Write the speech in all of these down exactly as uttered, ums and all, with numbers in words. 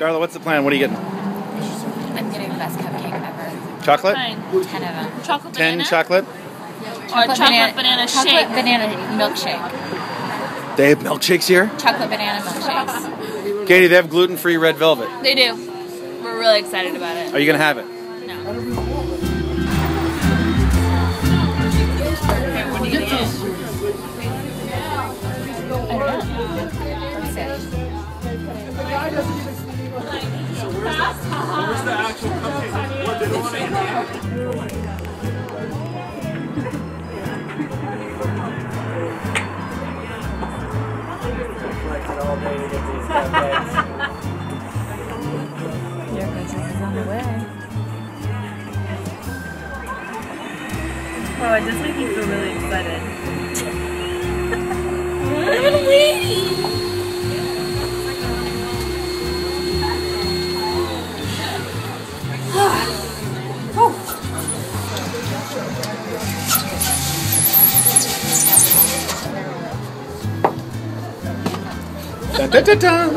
Darla, what's the plan? What are you getting? I'm getting the best cupcake ever. Chocolate? Ten of them. Chocolate Ten banana? chocolate? Or Chocolate chocolate banana, banana chocolate shake. banana milkshake. They have milkshakes here? Chocolate banana milkshakes. Katie, they have gluten-free red velvet. They do. We're really excited about it. Are you going to have it? No. What do you get? I don't know. Where's the actual cupcake? What, they don't want to eat all day to get these cupcakes. Your business is on the way. Oh, it does make me feel really excited. I'm waiting. Dun, dun, dun, dun.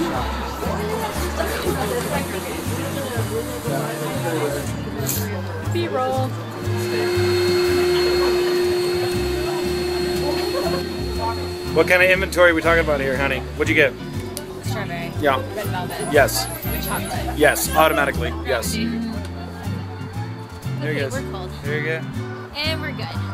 B-roll. What kind of inventory are we talking about here, honey? What'd you get? Strawberry. Yeah. Red velvet. Yes. Chocolate. Yes. Automatically. Yes. Mm-hmm. There you Okay, go. we're cold. There you go. And we're good.